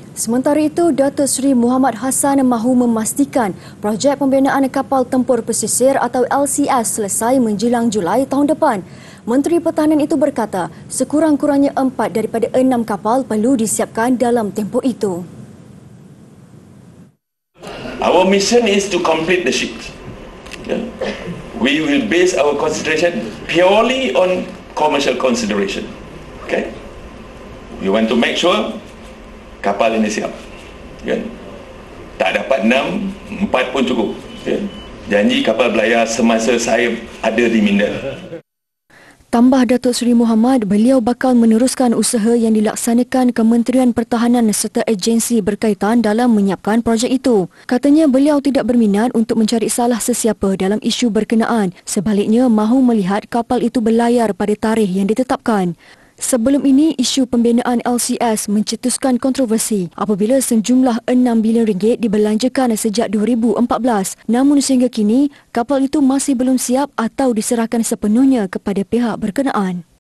Sementara itu, Datuk Seri Muhammad Hassan mahu memastikan projek pembinaan kapal tempur pesisir atau LCS selesai menjelang Julai tahun depan. Menteri Pertahanan itu berkata, sekurang-kurangnya 4 daripada 6 kapal perlu disiapkan dalam tempoh itu. Our mission is to complete the ships. Yeah. We will base our consideration purely on commercial consideration. Okay? We want to make sure kapal ini siap. Kan? Tak dapat 6, 4 pun cukup. Kan? Janji kapal belayar semasa saya ada di Minda. Tambah Datuk Seri Muhammad, beliau bakal meneruskan usaha yang dilaksanakan Kementerian Pertahanan serta agensi berkaitan dalam menyiapkan projek itu. Katanya beliau tidak berminat untuk mencari salah sesiapa dalam isu berkenaan. Sebaliknya, mahu melihat kapal itu berlayar pada tarikh yang ditetapkan. Sebelum ini, isu pembinaan LCS mencetuskan kontroversi apabila sejumlah 6 bilion ringgit dibelanjakan sejak 2014. Namun sehingga kini, kapal itu masih belum siap atau diserahkan sepenuhnya kepada pihak berkenaan.